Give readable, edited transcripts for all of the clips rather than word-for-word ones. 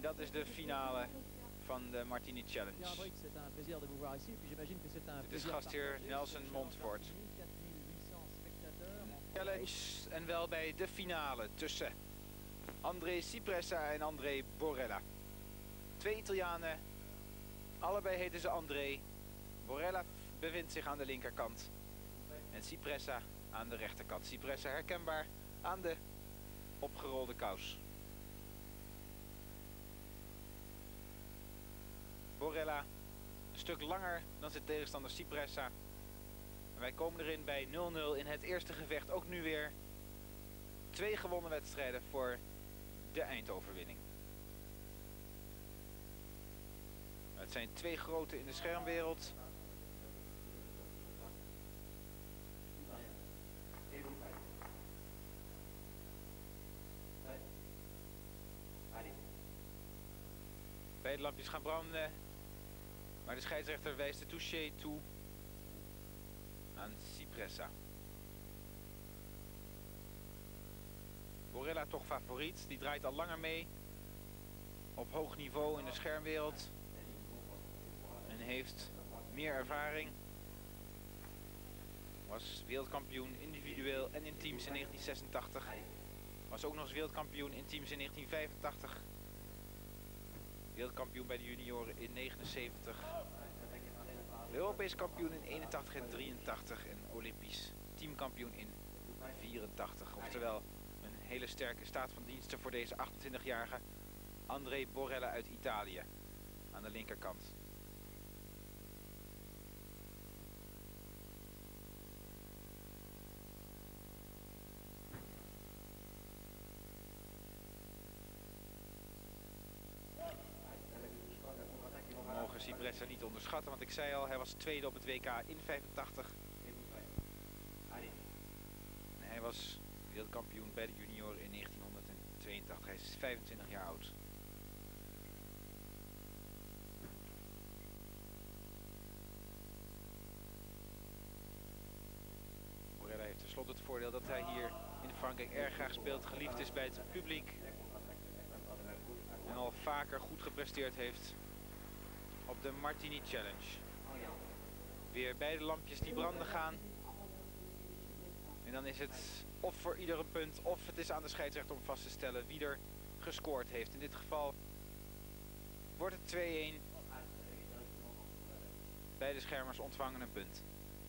dat is de finale van de Martini Challenge. Dit is gastheer Nelson Montfort. Challenge en wel bij de finale tussen André Cipressa en André Borella. Twee Italianen, allebei heten ze André. Borella bevindt zich aan de linkerkant en Cipressa aan de rechterkant. Cipressa herkenbaar aan de opgerolde kous. Borella een stuk langer dan zijn tegenstander Cipressa. En wij komen erin bij 0-0 in het eerste gevecht. Ook nu weer 2 gewonnen wedstrijden voor de eindoverwinning. Het zijn 2 groten in de schermwereld. Beide lampjes gaan branden. Maar de scheidsrechter wijst de touché toe aan Cipressa. Borella toch favoriet. Die draait al langer mee. Op hoog niveau in de schermwereld. En heeft meer ervaring. Was wereldkampioen individueel en in teams in 1986. Was ook nog eens wereldkampioen in teams in 1985. Wereldkampioen bij de junioren in 79. Europees kampioen in 81 en 83 en Olympisch teamkampioen in 84. Oftewel een hele sterke staat van diensten voor deze 28-jarige André Borella uit Italië. Aan de linkerkant. We mogen Cipressa niet onderschatten, want ik zei al, hij was tweede op het WK in 85. En hij was wereldkampioen bij de junioren in 1982. Hij is 25 jaar oud. Borella heeft tenslotte het voordeel dat hij hier in Frankrijk erg graag speelt, geliefd is bij het publiek. En al vaker goed gepresteerd heeft op de Martini Challenge. Weer beide lampjes die branden gaan. En dan is het of voor ieder een punt, of het is aan de scheidsrechter om vast te stellen wie er gescoord heeft. In dit geval wordt het 2-1. Beide schermers ontvangen een punt.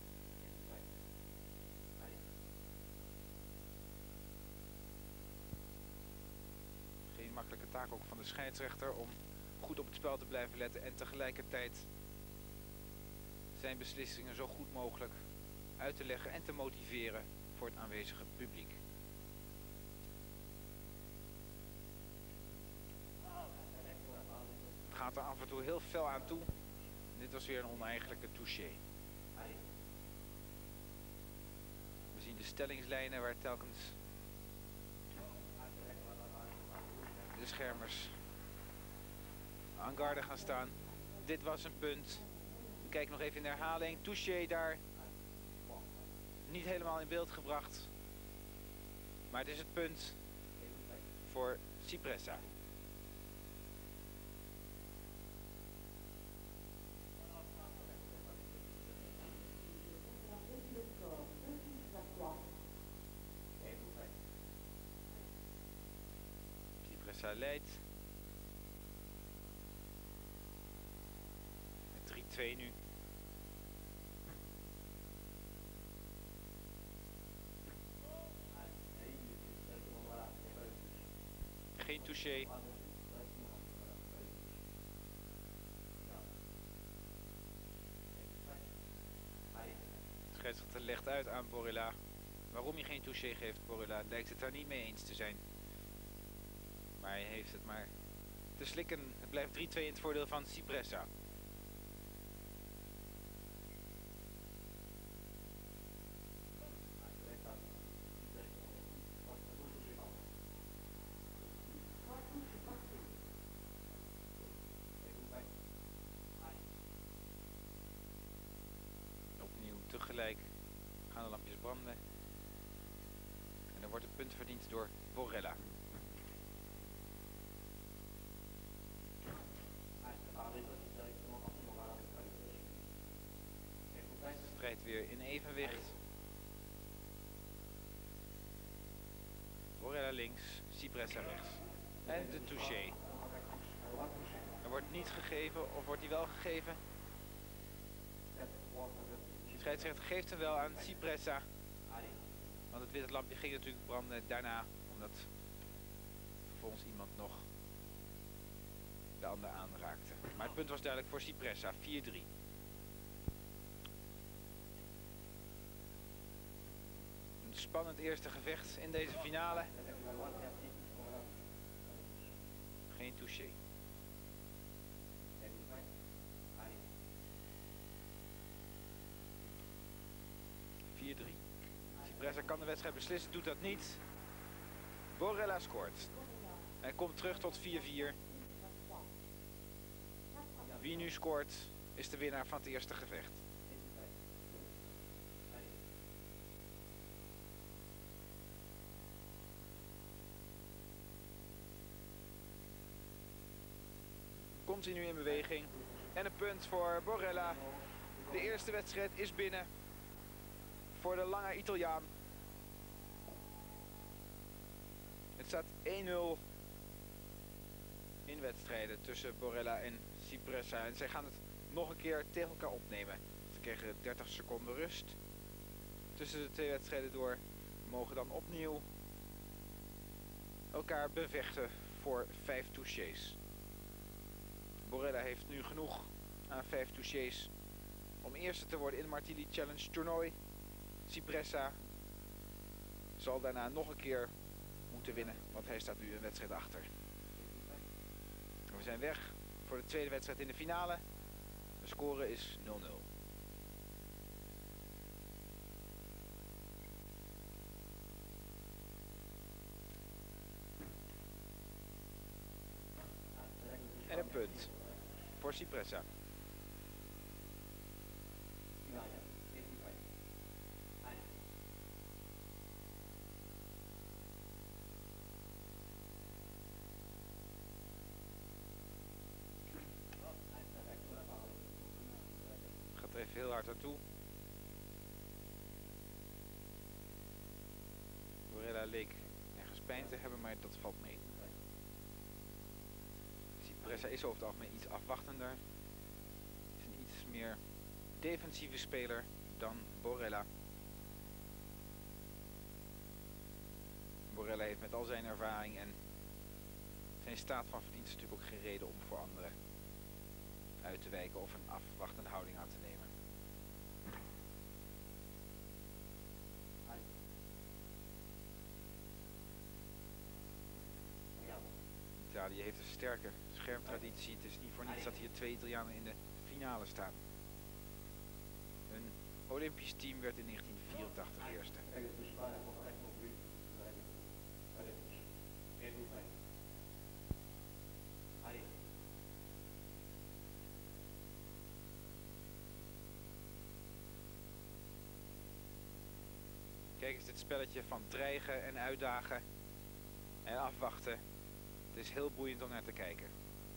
Geen makkelijke taak ook van de scheidsrechter om goed op het spel te blijven letten en tegelijkertijd zijn beslissingen zo goed mogelijk uit te leggen en te motiveren voor het aanwezige publiek. Het gaat er af en toe heel fel aan toe. Dit was weer een oneigenlijke touché. We zien de stellingslijnen waar telkens de schermers aan garde gaan staan. Dit was een punt. We kijken nog even in de herhaling. Touché daar. Niet helemaal in beeld gebracht. Maar het is het punt voor Cipressa. Cipressa leidt. 3-2 nu. Geen touché. De scheidsrechter legt uit aan Borella waarom hij geen touché geeft. Borella lijkt het daar niet mee eens te zijn. Maar hij heeft het maar te slikken. Het blijft 3-2 in het voordeel van Cipressa. Opnieuw tegelijk gaan de lampjes branden. En er wordt een punt verdiend door Borella. weer in evenwicht. Borrella links, Cipressa rechts. En de touché. Er wordt niet gegeven, of wordt hij wel gegeven? De scheidsrechter geeft hem wel aan Cipressa. Want het witte lampje ging natuurlijk branden daarna, omdat vervolgens iemand nog de ander aanraakte. Maar het punt was duidelijk voor Cipressa, 4-3. Een spannend eerste gevecht in deze finale. Geen touché. 4-3. Cipressa kan de wedstrijd beslissen, doet dat niet. Borrella scoort. En komt terug tot 4-4. Wie nu scoort, is de winnaar van het eerste gevecht. Continu in beweging. En een punt voor Borrella. De eerste wedstrijd is binnen. Voor de lange Italiaan. Het staat 1-0 in wedstrijden tussen Borrella en Cipressa. En zij gaan het nog een keer tegen elkaar opnemen. Ze kregen 30 seconden rust tussen de twee wedstrijden door. Mogen dan opnieuw elkaar bevechten voor 5 touchés. Borrella heeft nu genoeg aan 5 touchés om eerste te worden in het Martili Challenge toernooi. Cipressa zal daarna nog een keer moeten winnen, want hij staat nu een wedstrijd achter. We zijn weg voor de tweede wedstrijd in de finale. De score is 0-0. En een punt voor Cipressa. Gaat er even heel hard aan toe. Borrella leek ergens pijn te hebben, maar dat valt mee. Cipressa is over het algemeen iets afwachtender. Is een iets meer defensieve speler dan Borrella. Borrella heeft met al zijn ervaring en zijn staat van verdienst natuurlijk ook geen reden om voor anderen uit te wijken of een afwachtende houding aan te nemen. Italië heeft een sterke schermtraditie. Het is niet voor niets dat hier 2 Italianen in de finale staan. Een Olympisch team werd in 1984 eerste. Kijk eens dit spelletje van dreigen en uitdagen en afwachten. Het is heel boeiend om naar te kijken.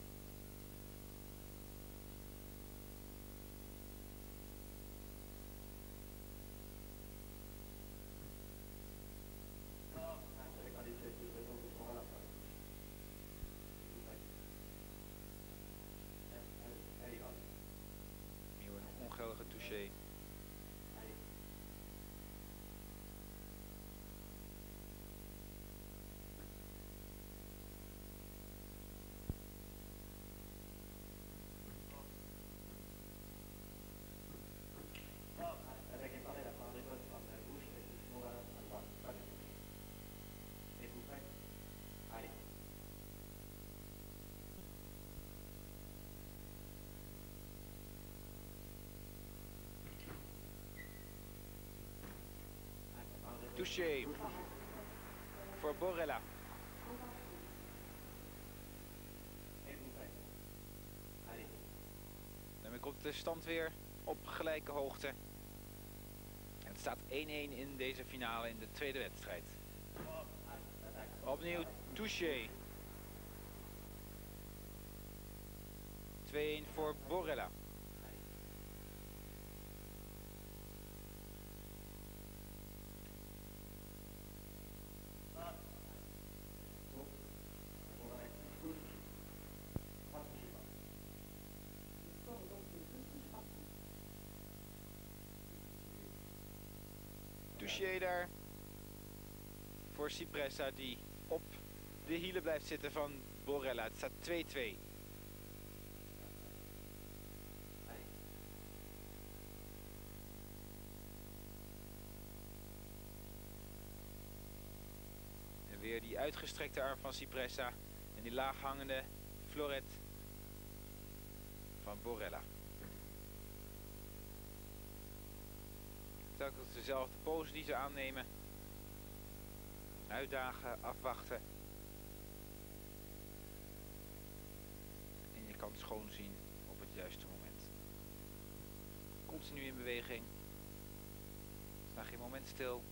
Nieuw een ongeldige touché. Touché voor Borrella. Daarmee komt de stand weer op gelijke hoogte. En het staat 1-1 in deze finale in de tweede wedstrijd. Opnieuw touché. 2-1 voor Borrella. touché daar. Voor Cipressa die op de hielen blijft zitten van Borella. Het staat 2-2. En weer die uitgestrekte arm van Cipressa. En die laaghangende floret van Borella. Telkens dezelfde pose die ze aannemen. Uitdagen, afwachten. En je kan schoon zien op het juiste moment. Continu in beweging. Sta geen moment stil.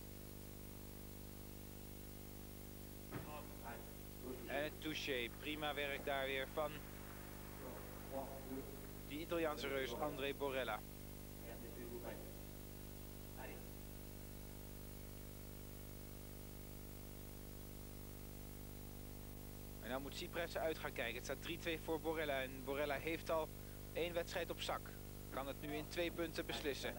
En het touché. Prima werk daar weer van die Italiaanse reus André Borella. En nou moet Cipressa uit gaan kijken. Het staat 3-2 voor Borella. En Borella heeft al 1 wedstrijd op zak. Kan het nu in 2 punten beslissen.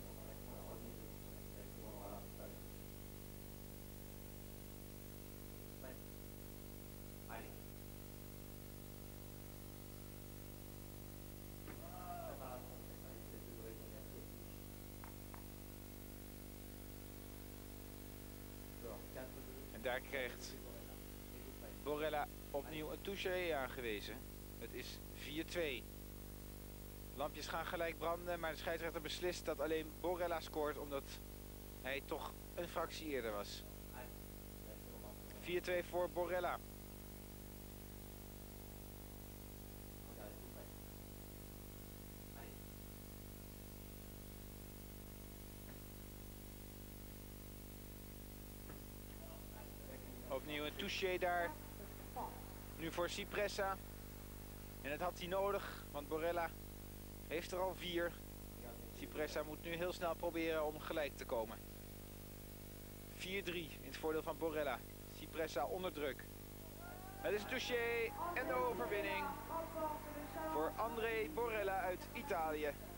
En daar krijgt Borella opnieuw een touché aangewezen. Het is 4-2. Lampjes gaan gelijk branden, maar de scheidsrechter beslist dat alleen Borella scoort omdat hij toch een fractie eerder was. 4-2 voor Borella. Opnieuw een touché daar. Nu voor Cipressa. En dat had hij nodig, want Borella heeft er al 4. Cipressa moet nu heel snel proberen om gelijk te komen. 4-3 in het voordeel van Borella. Cipressa onder druk. Het is een touché en de overwinning voor André Borella uit Italië.